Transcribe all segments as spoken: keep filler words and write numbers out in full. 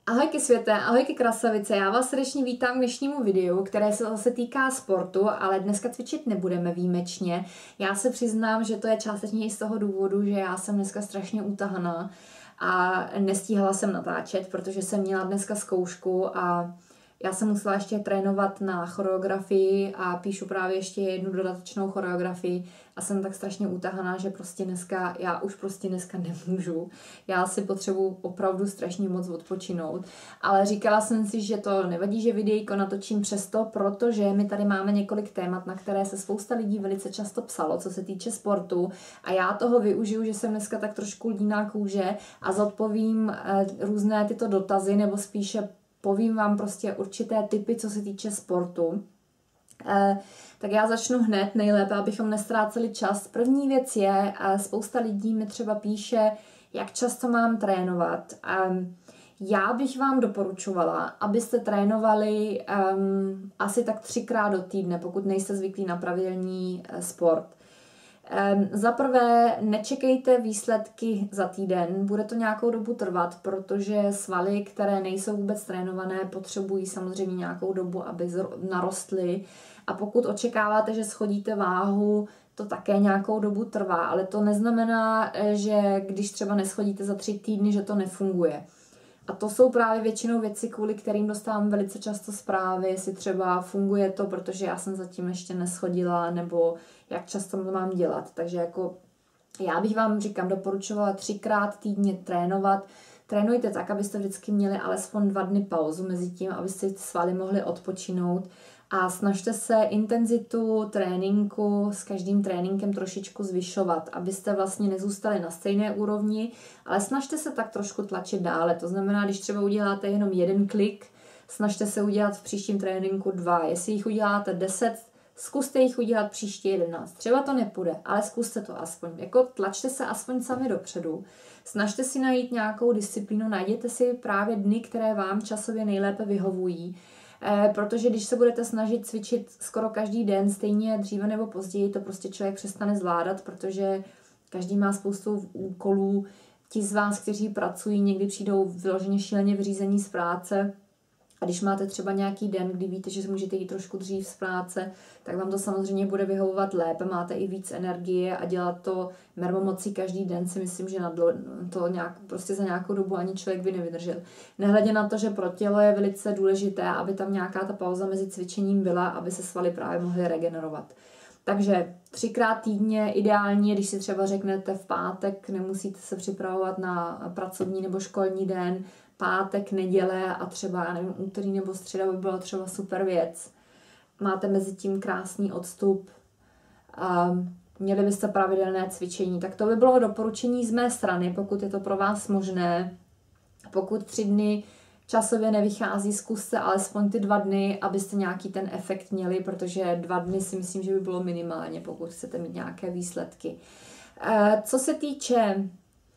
Ahojky světe, ahojky krasavice, já vás srdečně vítám k dnešnímu videu, které se zase týká sportu, ale dneska cvičit nebudeme výjimečně. Já se přiznám, že to je částečně i z toho důvodu, že já jsem dneska strašně utahaná a nestíhala jsem natáčet, protože jsem měla dneska zkoušku a já jsem musela ještě trénovat na choreografii a píšu právě ještě jednu dodatečnou choreografii a jsem tak strašně utahaná, že prostě dneska, já už prostě dneska nemůžu. Já si potřebuji opravdu strašně moc odpočinout, ale říkala jsem si, že to nevadí, že videjko natočím přesto, protože my tady máme několik témat, na které se spousta lidí velice často psalo, co se týče sportu a já toho využiju, že jsem dneska tak trošku líná kůže a zodpovím eh, různé tyto dotazy, nebo spíše povím vám prostě určité tipy, co se týče sportu. Eh, tak já začnu hned, nejlépe, abychom nestráceli čas. První věc je, eh, spousta lidí mi třeba píše, jak často mám trénovat. Eh, já bych vám doporučovala, abyste trénovali eh, asi tak třikrát do týdne, pokud nejste zvyklí na pravidelný eh, sport. Um, za prvé, nečekejte výsledky za týden, bude to nějakou dobu trvat, protože svaly, které nejsou vůbec trénované, potřebují samozřejmě nějakou dobu, aby narostly. A pokud očekáváte, že schodíte váhu, to také nějakou dobu trvá, ale to neznamená, že když třeba neschodíte za tři týdny, že to nefunguje. A to jsou právě většinou věci, kvůli kterým dostávám velice často zprávy, jestli třeba funguje to, protože já jsem zatím ještě neschodila, nebo jak často to mám dělat. Takže jako já bych vám, říkám, doporučovala třikrát týdně trénovat. Trénujte tak, abyste vždycky měli alespoň dva dny pauzu mezi tím, abyste svaly mohli odpočinout. A snažte se intenzitu tréninku s každým tréninkem trošičku zvyšovat, abyste vlastně nezůstali na stejné úrovni, ale snažte se tak trošku tlačit dále. To znamená, když třeba uděláte jenom jeden klik, snažte se udělat v příštím tréninku dva. Jestli jich uděláte deset, zkuste jich udělat příště jedenáct. Třeba to nepůjde, ale zkuste to aspoň. Jako tlačte se aspoň sami dopředu. Snažte si najít nějakou disciplínu, najděte si právě dny, které vám časově nejlépe vyhovují. Eh, protože když se budete snažit cvičit skoro každý den, stejně dříve nebo později, to prostě člověk přestane zvládat, protože každý má spoustu úkolů. Ti z vás, kteří pracují, někdy přijdou vyloženě šíleně vyřízení z práce. A když máte třeba nějaký den, kdy víte, že můžete jít trošku dřív z práce, tak vám to samozřejmě bude vyhovovat lépe, máte i víc energie a dělat to mermomocí každý den si myslím, že na to nějak, prostě za nějakou dobu ani člověk by nevydržel. Nehledě na to, že pro tělo je velice důležité, aby tam nějaká ta pauza mezi cvičením byla, aby se svaly právě mohly regenerovat. Takže třikrát týdně ideální, když si třeba řeknete v pátek, nemusíte se připravovat na pracovní nebo školní den, pátek, neděle a třeba, já nevím, úterý nebo středa by byla třeba super věc. Máte mezi tím krásný odstup a měli byste pravidelné cvičení. Tak to by bylo doporučení z mé strany, pokud je to pro vás možné. Pokud tři dny časově nevychází, zkuste alespoň ty dva dny, abyste nějaký ten efekt měli, protože dva dny si myslím, že by bylo minimálně, pokud chcete mít nějaké výsledky. Co se týče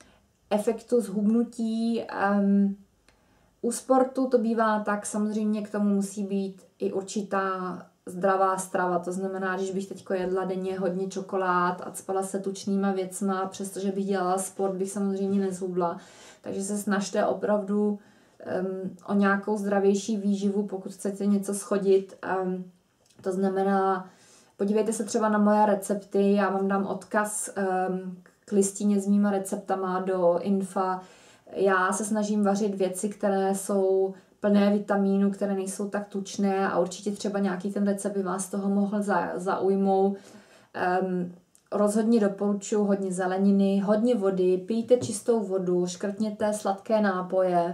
efektu zhubnutí, um, u sportu to bývá tak, samozřejmě k tomu musí být i určitá zdravá strava, to znamená, když bych teď jedla denně hodně čokolád a spala se tučnýma věcma, přestože bych dělala sport, bych samozřejmě nezhubla, takže se snažte opravdu um, o nějakou zdravější výživu, pokud chcete něco schodit, um, to znamená, podívejte se třeba na moje recepty, já vám dám odkaz um, k listině s mýma receptama do infa. Já se snažím vařit věci, které jsou plné vitamínu, které nejsou tak tučné a určitě třeba nějaký ten recept by vás toho mohl zaujmout. Um, rozhodně doporučuji hodně zeleniny, hodně vody, pijte čistou vodu, škrtněte sladké nápoje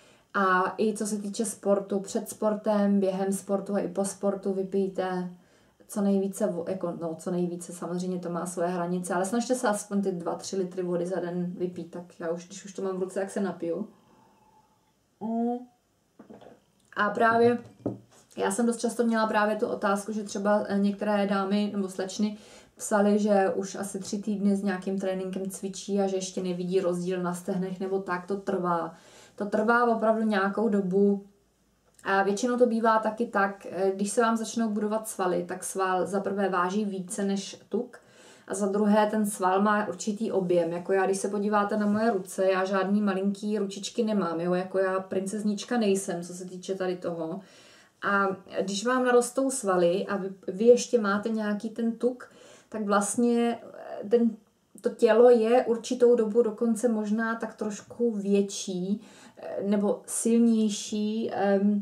a i co se týče sportu, před sportem, během sportu a i po sportu vypijte co nejvíce, jako, no co nejvíce, samozřejmě to má svoje hranice, ale snažte se aspoň ty dva tři litry vody za den vypít, tak já už, když už to mám v ruce, jak se napiju. Mm. A právě, já jsem dost často měla právě tu otázku, že třeba některé dámy nebo slečny psaly, že už asi tři týdny s nějakým tréninkem cvičí a že ještě nevidí rozdíl na stehnech, nebo tak, to trvá. To trvá opravdu nějakou dobu. A většinou to bývá taky tak, když se vám začnou budovat svaly, tak sval za prvé váží více než tuk a za druhé ten sval má určitý objem. Jako já, když se podíváte na moje ruce, já žádný malinký ručičky nemám, jo? Jako já princeznička nejsem, co se týče tady toho. A když vám narostou svaly a vy, vy ještě máte nějaký ten tuk, tak vlastně ten, to tělo je určitou dobu dokonce možná tak trošku větší nebo silnější,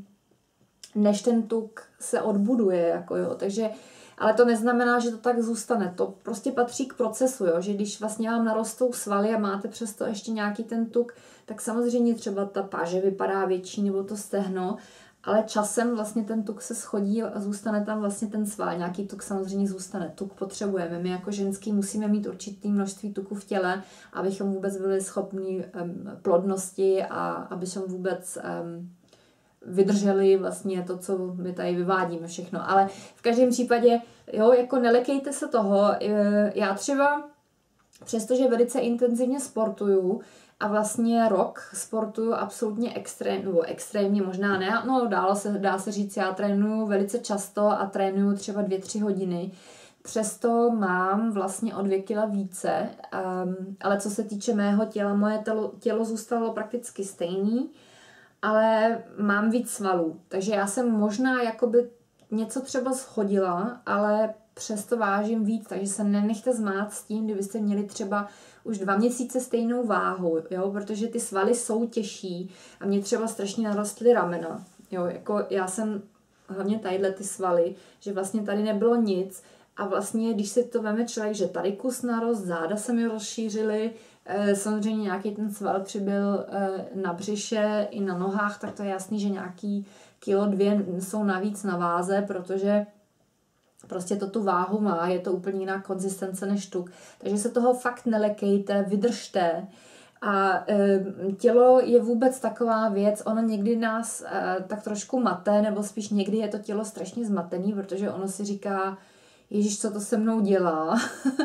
než ten tuk se odbuduje. Jako jo. Takže, ale to neznamená, že to tak zůstane. To prostě patří k procesu, jo. Že když vlastně vám narostou svaly a máte přesto ještě nějaký ten tuk, tak samozřejmě třeba ta páže vypadá větší nebo to stehno, ale časem vlastně ten tuk se schodí a zůstane tam vlastně ten sval. Nějaký tuk samozřejmě zůstane. Tuk potřebujeme. My jako ženský musíme mít určitý množství tuku v těle, abychom vůbec byli schopni um, plodnosti a abychom vůbec um, vydrželi vlastně to, co my tady vyvádíme všechno. Ale v každém případě, jo, jako nelekejte se toho. Já třeba, přestože velice intenzivně sportuju, a vlastně rok sportuju absolutně extrém, nebo extrémně možná ne, no dálo se, dá se říct, já trénuju velice často a trénuju třeba dvě, tři hodiny. Přesto mám vlastně o dvě kila více, um, ale co se týče mého těla, moje tělo, tělo zůstalo prakticky stejný, ale mám víc svalů. Takže já jsem možná jakoby něco třeba schodila, ale přesto vážím víc, takže se nenechte zmát s tím, kdybyste měli třeba už dva měsíce stejnou váhu, jo, protože ty svaly jsou těžší a mě třeba strašně narostly ramena, jo, jako já jsem hlavně tadyhle ty svaly, že vlastně tady nebylo nic a vlastně, když si to veme člověk, že tady kus narost, záda se mi rozšířily, eh, samozřejmě nějaký ten sval přibyl eh, na břiše i na nohách, tak to je jasný, že nějaký kilo, dvě jsou navíc na váze, protože prostě to tu váhu má, je to úplně jiná konzistence než tuk. Takže se toho fakt nelekejte, vydržte. A e, tělo je vůbec taková věc, ono někdy nás e, tak trošku mate, nebo spíš někdy je to tělo strašně zmatený, protože ono si říká, Ježíš, co to se mnou dělá.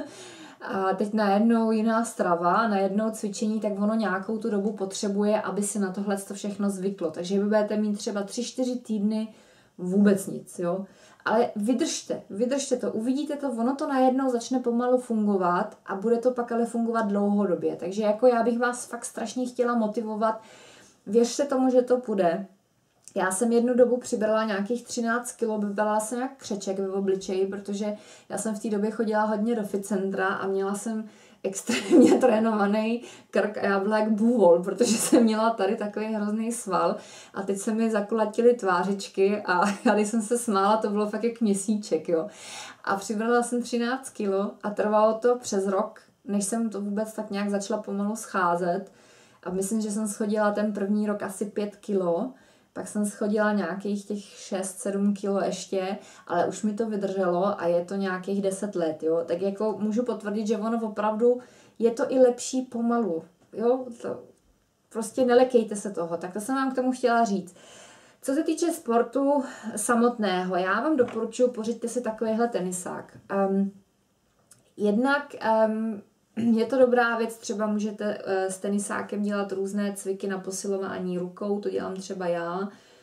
A teď najednou jiná strava, najednou cvičení, tak ono nějakou tu dobu potřebuje, aby si na tohle to všechno zvyklo. Takže vy budete mít třeba tři čtyři týdny vůbec nic, jo. Ale vydržte, vydržte to, uvidíte to, ono to najednou začne pomalu fungovat a bude to pak ale fungovat dlouhodobě. Takže jako já bych vás fakt strašně chtěla motivovat, věřte tomu, že to půjde. Já jsem jednu dobu přibrala nějakých třináct kilo, byla jsem jak křeček ve obličeji, protože já jsem v té době chodila hodně do fit centra a měla jsem extrémně trénovaný krk a já byla jak bůvol, protože jsem měla tady takový hrozný sval a teď se mi zakulatily tvářičky a já když jsem se smála, to bylo fakt jak měsíček, jo. A přibrala jsem třináct kilo a trvalo to přes rok, než jsem to vůbec tak nějak začala pomalu scházet a myslím, že jsem schodila ten první rok asi pět kilo, pak jsem schodila nějakých těch šest sedm kilo ještě, ale už mi to vydrželo a je to nějakých deset let, jo. Tak jako můžu potvrdit, že ono opravdu je to i lepší pomalu, jo. To prostě nelekejte se toho, tak to jsem vám k tomu chtěla říct. Co se týče sportu samotného, já vám doporučuji, pořiďte si takovýhle tenisák. Um, jednak um, je to dobrá věc, třeba můžete s tenisákem dělat různé cviky na posilování rukou, to dělám třeba já.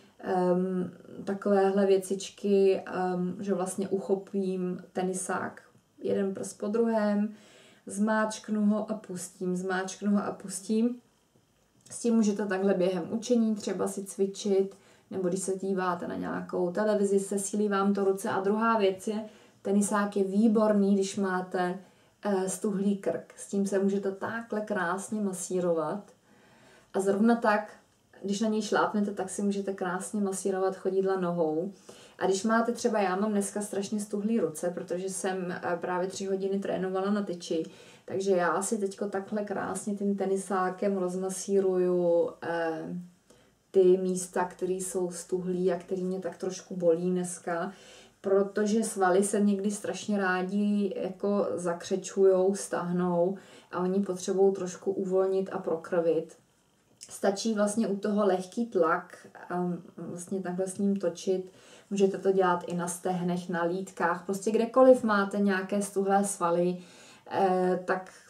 Um, takovéhle věcičky, um, že vlastně uchopím tenisák jeden prst po druhém, zmáčknu ho a pustím, zmáčknu ho a pustím. S tím můžete takhle během učení třeba si cvičit, nebo když se díváte na nějakou televizi, sesílí vám to ruce. A druhá věc je, tenisák je výborný, když máte stuhlý krk. S tím se můžete takhle krásně masírovat. A zrovna tak, když na něj šlápnete, tak si můžete krásně masírovat chodidla nohou. A když máte třeba, já mám dneska strašně stuhlý ruce, protože jsem právě tři hodiny trénovala na tyči, takže já si teďko takhle krásně tím tenisákem rozmasíruju eh, ty místa, které jsou stuhlý a které mě tak trošku bolí dneska, protože svaly se někdy strašně rádi jako zakřečujou, stahnou a oni potřebují trošku uvolnit a prokrvit. Stačí vlastně u toho lehký tlak a vlastně takhle s ním točit. Můžete to dělat i na stehnech, na lítkách, prostě kdekoliv máte nějaké stuhlé svaly, eh, tak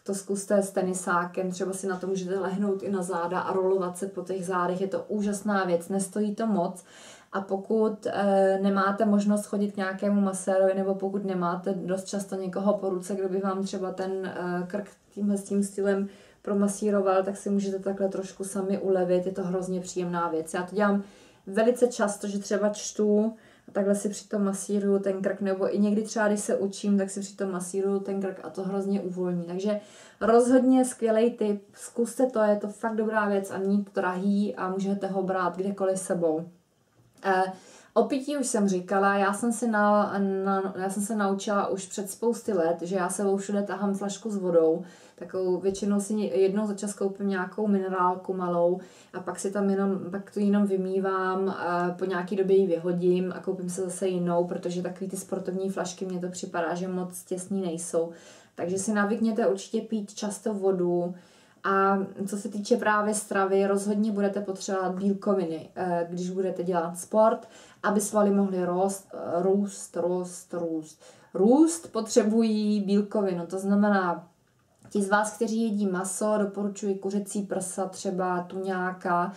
to zkuste s tenisákem, třeba si na to můžete lehnout i na záda a rolovat se po těch zádech, je to úžasná věc, nestojí to moc. A pokud e, nemáte možnost chodit k nějakému masérovi, nebo pokud nemáte dost často někoho po ruce, kdo by vám třeba ten e, krk tímhle s tím stylem promasíroval, tak si můžete takhle trošku sami ulevit, je to hrozně příjemná věc. Já to dělám velice často, že třeba čtu a takhle si přitom masíruju ten krk, nebo i někdy třeba, když se učím, tak si přitom masíruju ten krk a to hrozně uvolní. Takže rozhodně skvělý tip, zkuste to, je to fakt dobrá věc a není to drahý a můžete ho brát kdekoliv sebou. Eh, o pití už jsem říkala, já jsem, si na, na, já jsem se naučila už před spousty let, že já sebou všude tahám flašku s vodou, takovou většinou si jednou za čas koupím nějakou minerálku malou a pak si tam jenom, pak to jenom vymývám, a po nějaký době ji vyhodím a koupím se zase jinou, protože takový ty sportovní flašky mně to připadá, že moc těsný nejsou. Takže si navykněte určitě pít často vodu. A co se týče právě stravy, rozhodně budete potřebovat bílkoviny, když budete dělat sport, aby svaly mohly růst, růst, růst, růst. Růst potřebují bílkovinu, to znamená, ti z vás, kteří jedí maso, doporučuji kuřecí prsa, třeba tuňáka.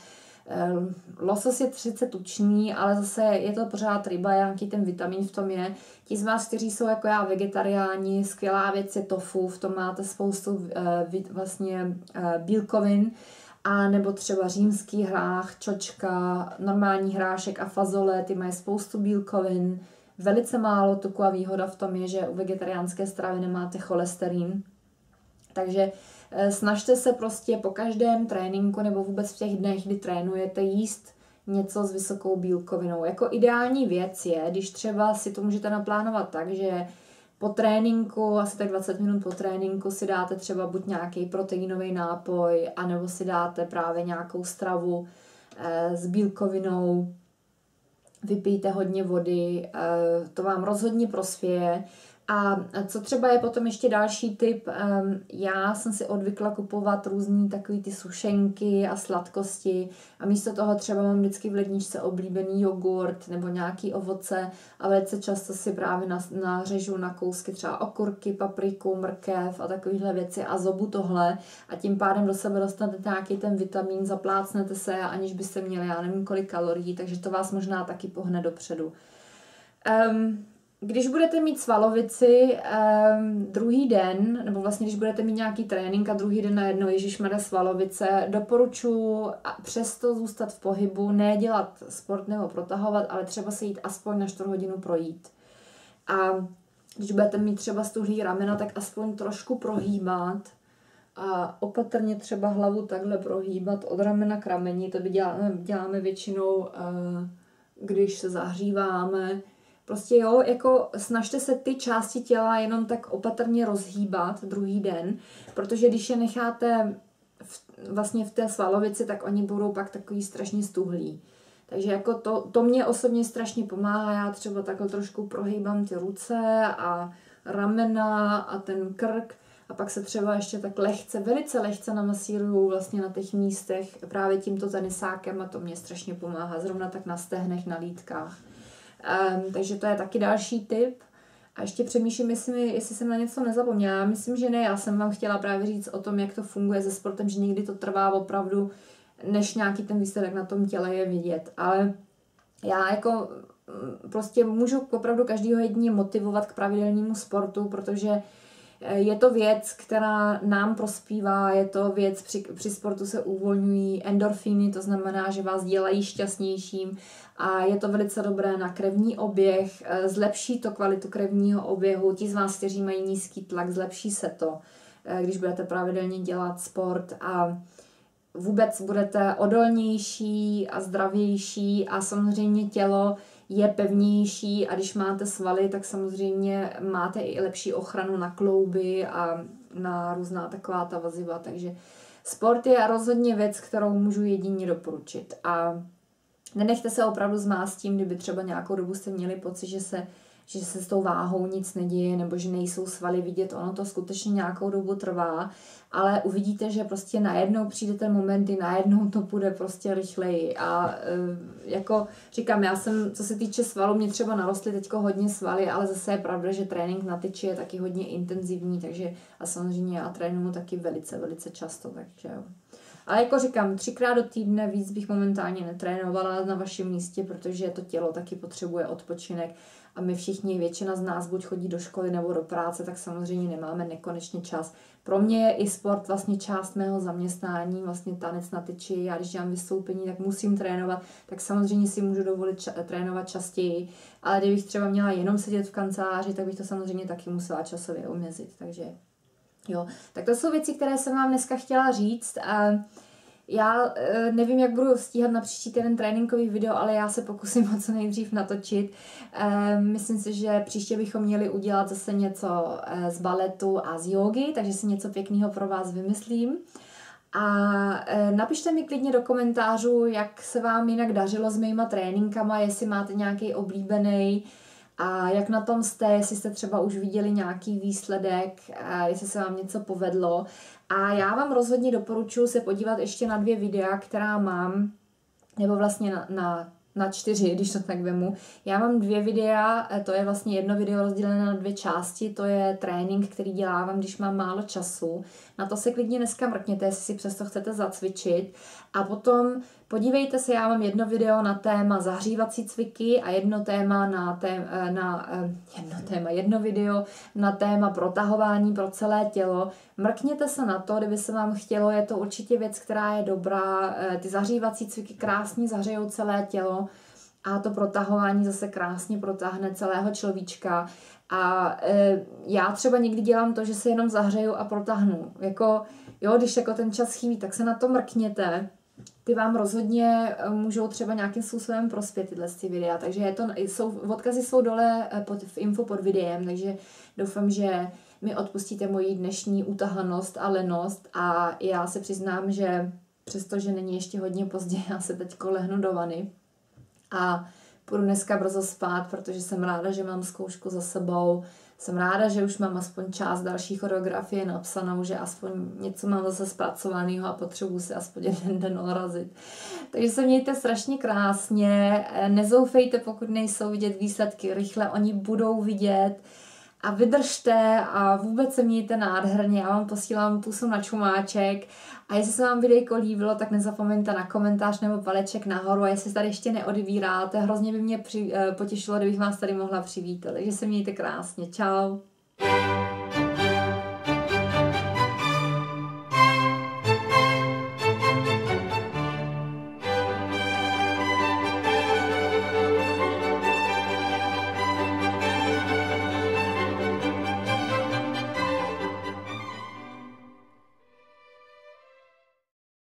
Losos je sice tučný, ale zase je to pořád ryba, nějaký ten vitamin v tom je. Ti z vás, kteří jsou jako já vegetariáni, skvělá věc je tofu, v tom máte spoustu vlastně bílkovin, a nebo třeba římský hrách, čočka, normální hrášek a fazole, ty mají spoustu bílkovin, velice málo tuku a výhoda v tom je, že u vegetariánské stravy nemáte cholesterin. Takže snažte se prostě po každém tréninku nebo vůbec v těch dnech, kdy trénujete, jíst něco s vysokou bílkovinou. Jako ideální věc je, když třeba si to můžete naplánovat tak, že po tréninku, asi tak dvacet minut po tréninku si dáte třeba buď nějaký proteinový nápoj, anebo si dáte právě nějakou stravu eh, s bílkovinou, vypijte hodně vody, eh, to vám rozhodně prospěje. A co třeba je potom ještě další tip, já jsem si odvykla kupovat různý takový ty sušenky a sladkosti a místo toho třeba mám vždycky v ledničce oblíbený jogurt nebo nějaký ovoce a velice často si právě nařežu na kousky třeba okurky, papriku, mrkev a takovéhle věci a zobu tohle a tím pádem do sebe dostanete nějaký ten vitamin, zaplácnete se, aniž byste měli já nevím kolik kalorií, takže to vás možná taky pohne dopředu. Um, Když budete mít svalovici um, druhý den, nebo vlastně když budete mít nějaký trénink a druhý den najednou ježišmarja svalovice, doporučuji přesto zůstat v pohybu, ne dělat sport nebo protahovat, ale třeba se jít aspoň na čtvrt hodinu projít. A když budete mít třeba stuhlý ramena, tak aspoň trošku prohýbat a opatrně třeba hlavu takhle prohýbat od ramena k rameni, to by děláme, děláme většinou, uh, když se zahříváme. Prostě jo, jako snažte se ty části těla jenom tak opatrně rozhýbat druhý den, protože když je necháte v, vlastně v té svalovici, tak oni budou pak takový strašně stuhlí. Takže jako to, to mě osobně strašně pomáhá, já třeba takhle trošku prohýbám ty ruce a ramena a ten krk a pak se třeba ještě tak lehce, velice lehce namasíruju vlastně na těch místech právě tímto tenisákem a to mě strašně pomáhá, zrovna tak na stehnech, na lítkách. Um, takže to je taky další tip. A ještě přemýšlím, jestli, mi, jestli jsem na něco nezapomněla. Myslím, že ne. Já jsem vám chtěla právě říct o tom, jak to funguje se sportem, že někdy to trvá opravdu, než nějaký ten výsledek na tom těle je vidět. Ale já jako prostě můžu opravdu každého jedině motivovat k pravidelnému sportu, protože je to věc, která nám prospívá, je to věc, při, při sportu se uvolňují endorfiny, to znamená, že vás dělají šťastnějším a je to velice dobré na krevní oběh, zlepší to kvalitu krevního oběhu, ti z vás, kteří mají nízký tlak, zlepší se to, když budete pravidelně dělat sport a vůbec budete odolnější a zdravější a samozřejmě tělo je pevnější a když máte svaly, tak samozřejmě máte i lepší ochranu na klouby a na různá taková ta vaziva, takže sport je rozhodně věc, kterou můžu jedině doporučit a nenechte se opravdu zmást tím, kdyby třeba nějakou dobu jste měli pocit, že se že se s tou váhou nic neděje, nebo že nejsou svaly vidět, ono to skutečně nějakou dobu trvá, ale uvidíte, že prostě najednou přijde ten moment, kdy najednou to bude prostě rychleji a e, jako říkám, já jsem, co se týče svalů, mě třeba narostly teďko hodně svaly, ale zase je pravda, že trénink na tyči je taky hodně intenzivní, takže a samozřejmě já trénuju taky velice, velice často, takže jo. Ale jako říkám, třikrát do týdne víc bych momentálně netrénovala na vašem místě, protože to tělo taky potřebuje odpočinek a my všichni, většina z nás buď chodí do školy nebo do práce, tak samozřejmě nemáme nekonečně čas. Pro mě je i sport vlastně část mého zaměstnání, vlastně tanec na tyči. Já když dělám vystoupení, tak musím trénovat, tak samozřejmě si můžu dovolit ča- trénovat častěji, ale kdybych třeba měla jenom sedět v kanceláři, tak bych to samozřejmě taky musela časově omezit, takže jo. Tak to jsou věci, které jsem vám dneska chtěla říct a já e, nevím, jak budu stíhat na příští týden tréninkový video, ale já se pokusím ho co nejdřív natočit. E, myslím si, že příště bychom měli udělat zase něco e, z baletu a z jógy, takže si něco pěkného pro vás vymyslím. A e, napište mi klidně do komentářů, jak se vám jinak dařilo s mýma tréninkama, jestli máte nějaký oblíbený a jak na tom jste, jestli jste třeba už viděli nějaký výsledek, a jestli se vám něco povedlo. A já vám rozhodně doporučuji se podívat ještě na dvě videa, která mám, nebo vlastně na, na, na čtyři, když to tak vemu. Já mám dvě videa, to je vlastně jedno video rozdělené na dvě části, to je trénink, který dělávám, když mám málo času. Na to se klidně dneska mrkněte, jestli si přesto chcete zacvičit. A potom podívejte se, já mám jedno video na téma zahřívací cviky a jedno téma na, tém, na jedno téma, jedno video na téma protahování pro celé tělo. Mrkněte se na to, kdyby se vám chtělo, je to určitě věc, která je dobrá. Ty zahřívací cviky krásně zahřejou celé tělo a to protahování zase krásně protáhne celého človíčka. A e, já třeba někdy dělám to, že se jenom zahřeju a protáhnu. Jako, jo, když jako ten čas chybí, tak se na to mrkněte. Ty vám rozhodně můžou třeba nějakým způsobem prospět tyhle ty videa, takže je to, jsou, odkazy jsou dole pod, v info pod videem, takže doufám, že mi odpustíte moji dnešní utahanost a lenost a já se přiznám, že přestože není ještě hodně pozdě, já se teďko lehnu do vany a půjdu dneska brzo spát, protože jsem ráda, že mám zkoušku za sebou. Jsem ráda, že už mám aspoň část další choreografie napsanou, že aspoň něco mám zase zpracovaného a potřebuji si aspoň jeden den odrazit. Takže se mějte strašně krásně, nezoufejte, pokud nejsou vidět výsledky, rychle oni budou vidět a vydržte a vůbec se mějte nádherně. Já vám posílám pusu na čumáček a jestli se vám videjko líbilo, tak nezapomeňte na komentář nebo paleček nahoru a jestli tady ještě neodebíráte, hrozně by mě při, potěšilo, kdybych vás tady mohla přivítat. Takže se mějte krásně. Čau.